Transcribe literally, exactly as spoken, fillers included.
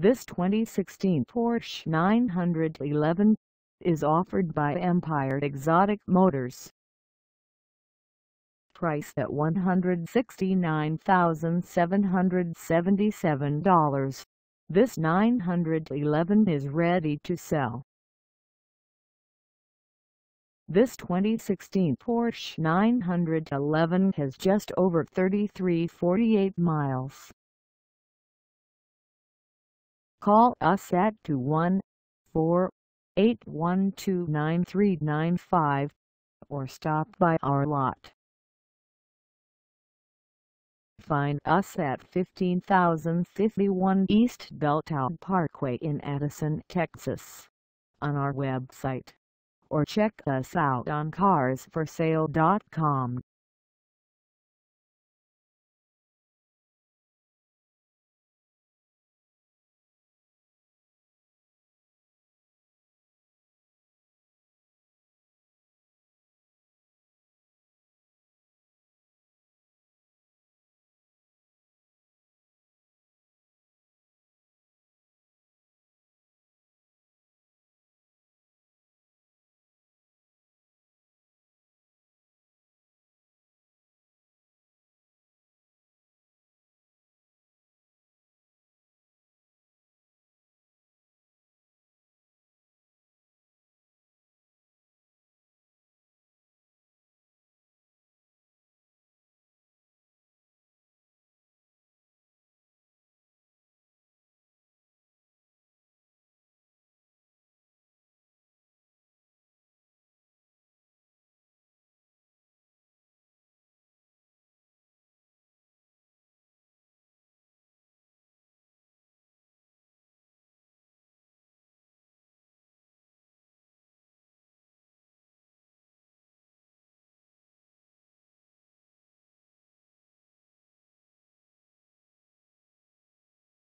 This twenty sixteen Porsche nine eleven is offered by Empire Exotic Motors. Priced at one hundred sixty-nine thousand seven hundred seventy-seven dollars, this nine eleven is ready to sell. This twenty sixteen Porsche nine eleven has just over thirty-three thousand forty-eight miles. Call us at two one four, eight one two, nine three nine five or stop by our lot. Find us at fifteen thousand fifty-one East Beltwood Parkway in Addison, Texas, on our website, or check us out on cars for sale dot com.